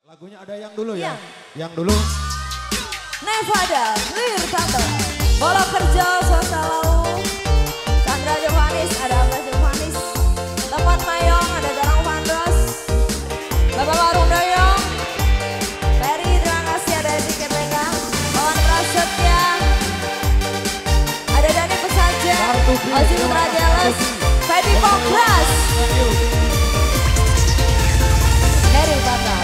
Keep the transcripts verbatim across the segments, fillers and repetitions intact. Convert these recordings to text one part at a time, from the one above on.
Lagunya ada yang dulu ya? Yang, yang dulu. Nevada, Lir Tante, Bola Kerja, Swasta Lau, Sandra Johanis, ada Abas Johanis, Tempat Mayong, ada Garang Vandros, Bapak Warung Doyong, Ferry, terima kasih, ada Edi Kepeka, Kawan Prasetya, ada Dani Pesaja, Ozi Putra Jelas, Fedi Pokras, Heri Bakar.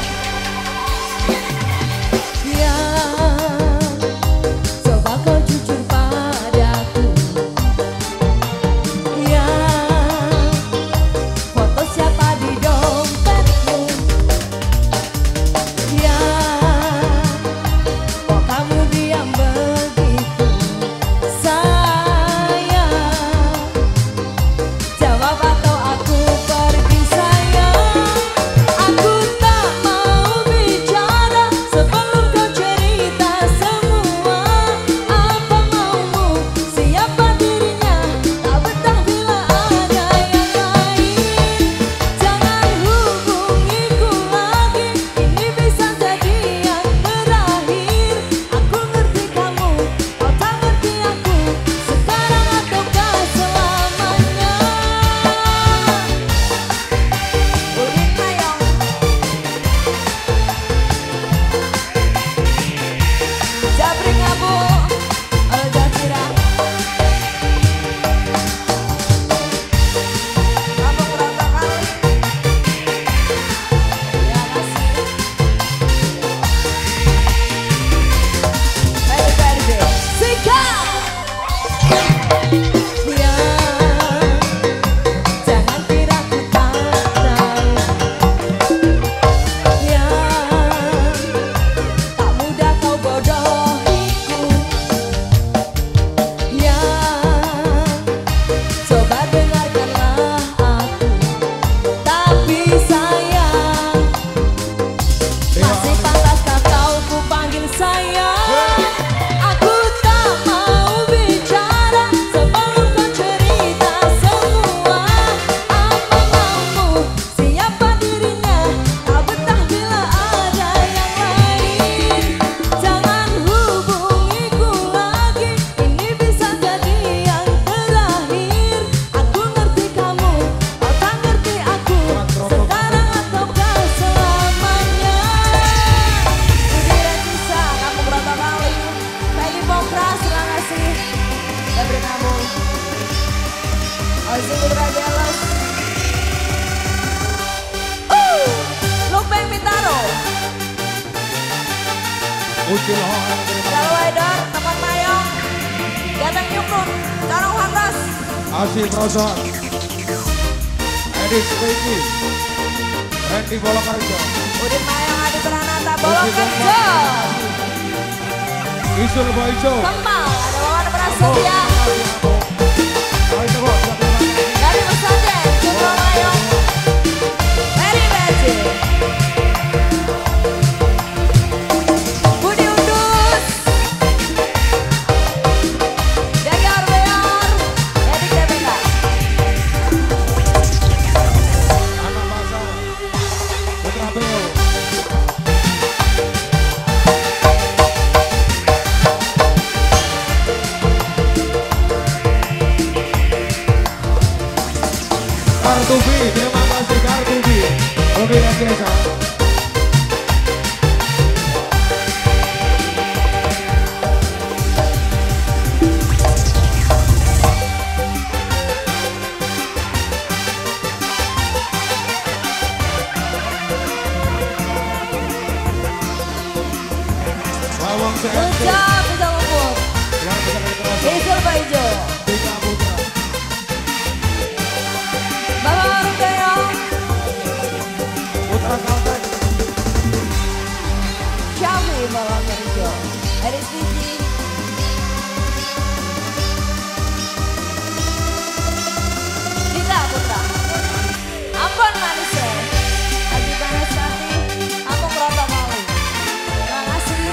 Ozi Putra Jelas, uh, Lupeng Bintaro, Jalwaidar, Tempat Mayong, Gateng Nyukun, Carong Handras, Asyik Rosan, Edis Peki, Randy Bola Kerja, Udin Mayong, Adi Pranata, Bola Kerja, Isul Boyjo, Kemal, ada Wawan Prasetya, dari Pesajen, Citra Mayong, Ferry Beji, Budi Undus, Jagi Orbeor, Edi Kepeka, Anak Basa, Putra Beo, Kartubi, terima kasih Kartubi. Oke, Desa. Bawang C S P. Ucap, bisa ngumpul, Yang besar dari Terasa. Isul Baijo, Tiga Putra. Bapak Warung Doyong, Putra Kalteng. Syafi Bola Kerja, Eris Fiji, Dita Putra, Ambon Manisya, Haji Banasati, Ampung Rotokoli, terima kasih,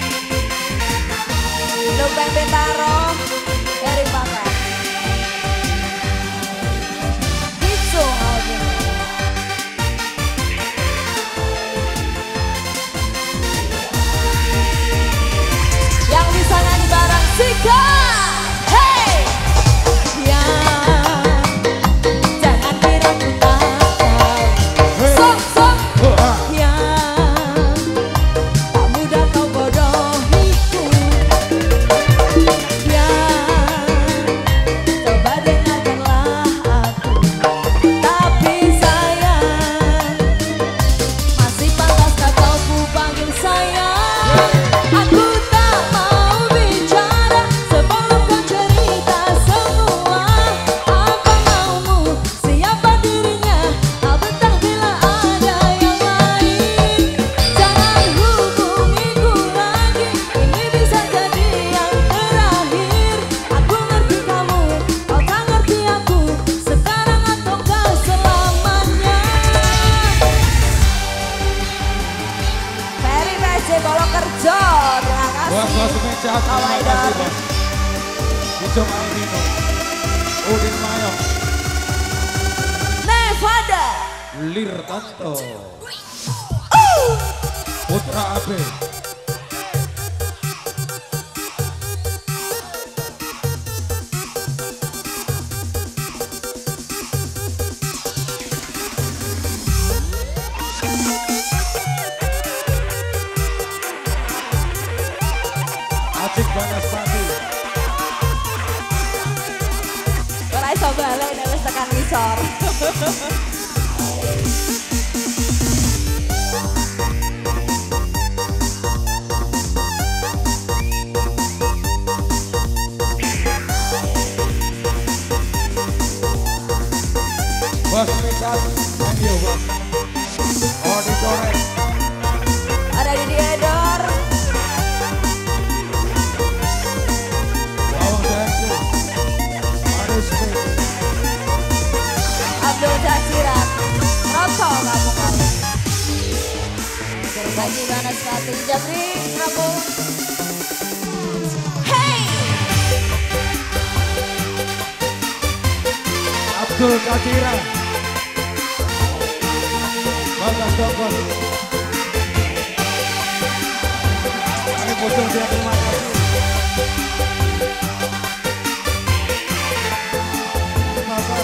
Lupeng Bintaro, Heri Bakar, Hitsung Album, Bolo Kerja. Terima kasih. Buat bos meja, terima kasih bos. Ijo Malvino, Udin Mayong, Nevada, Lirtanto, Putra Abe. Acik Banaspati. ora iso balik nek wis tekan ngisor. Bos Richard, thank you bos. Odi Coret, Ada di Diedor, Lawang Sensi, Maris Smith, Abdul Jasiran, Roto kamu kamu. Lagi mana sepatu Jabri, kamu. Hey, Abdul Kacira, Bagas Dokos. Kami muncul dia terima kasih. Pasar.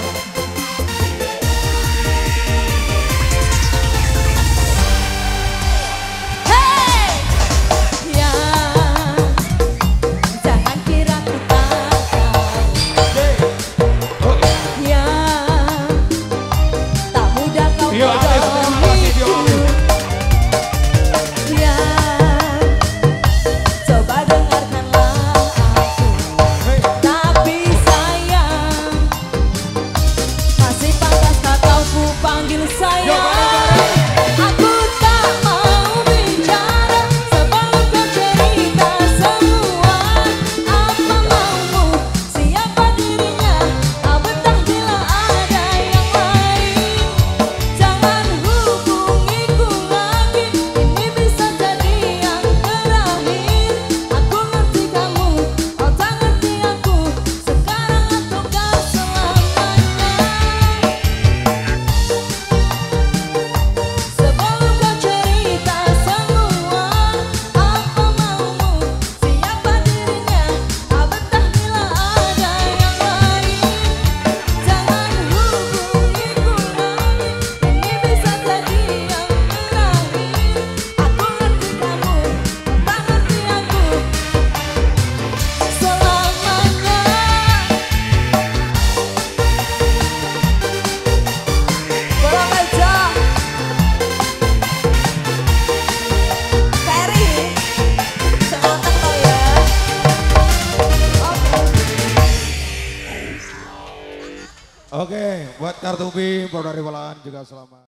hey, ya, jangan kira ku tak tahu. Oh, Ya, tak mudah kau Tio Alif, terima kasih Tio Alif. Ya, coba dengarkanlah aku. Hey, Tapi sayang, masih pantaskah kau ku panggil sayang? Aku tak mau bicara sebelum kau cerita semua. Apa maumu, siapa dirinya, tak betah bila ada yang lain. Jangan hubungiku lagi, ini bisa jadi yang terakhir. Aku ngerti kamu, kau tak ngerti aku, sekarang ataukah selamanya. Sebelum kau cerita semua, apa maumu, siapa dirinya, tak betah bila ada yang lain. Jangan hubungiku lagi, ini bisa jadi yang terakhir. Aku ngerti kamu, tak ngerti aku, selamanya. Bolo Kerja, Ferry, semangat kau ya. Oke. Oke, buat Kartubi, Bro dari Walaan juga selamat.